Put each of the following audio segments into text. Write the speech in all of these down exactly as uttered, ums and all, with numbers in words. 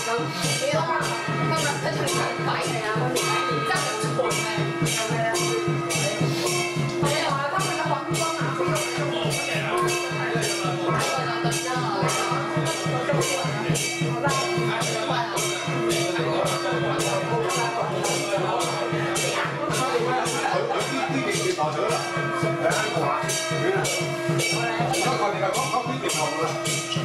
咁你諗下，今日一齊兩擺嘅啊，而家就蠢咧，係咪啊？係啊，他們的黃光啊，這個頭咗啦，兩個話，而家我哋就講講邊條頭啦。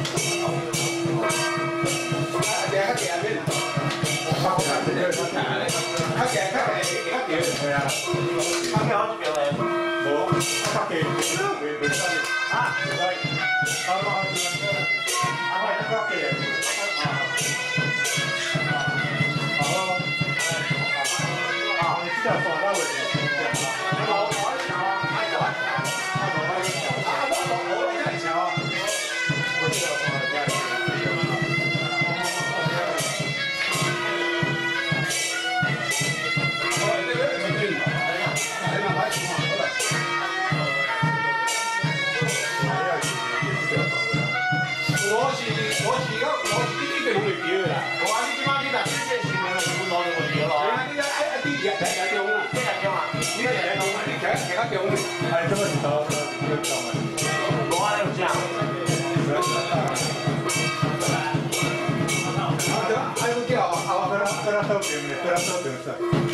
黑嘅黑嘅邊？黑嘅黑嘅黑嘅黑嘅黑嘅係啊。黑嘅好似邊嚟？冇，黑嘅未未得啊？係，我我我我係黑嘅。好，啊，你知道放到位。 我是我是而家我是呢啲地方嚟叫㗎啦。我話呢啲媽啲嗱，即係前面係會攞嚟我叫咯。係啊，呢一一啲日日日叫啊，即係叫啊，呢啲日日叫，呢其他其他叫啊。係真係唔得，真係唔得。我話你唔知啊？啊，對啊，還有叫啊，啊，跟他跟他收錢嘅，跟他收錢嘅。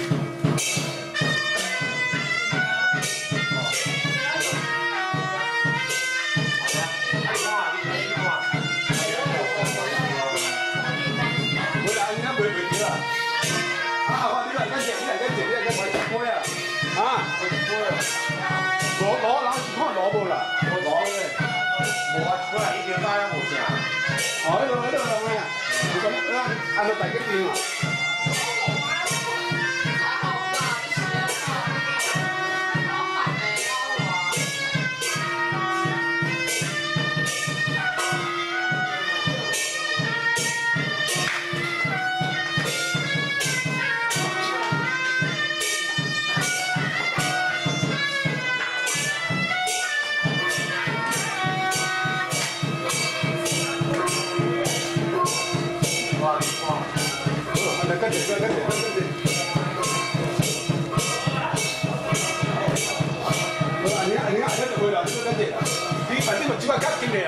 攞攞攞，可能攞冇啦，我攞嘅，冇啊，佢係呢條街冇事啊。哦，呢度呢度兩位啊，咁啦，按到第幾邊啊？跟住，跟住，跟住。我話你你你就會啦，呢個跟住。呢份呢個只係夾緊嚟啊！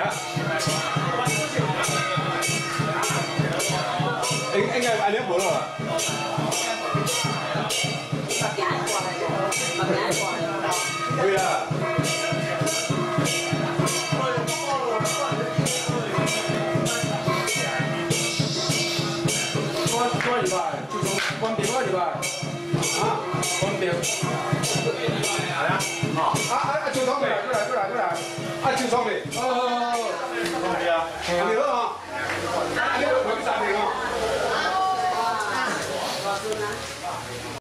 應應該係你一部咯。對啦。多一百，就从关闭多一百，啊，关闭。係啊，啊啊啊！趙爽未？過嚟過嚟過嚟，啊趙爽未？哦哦哦，係啊，係啊，你好啊，你好，我哋三名啊。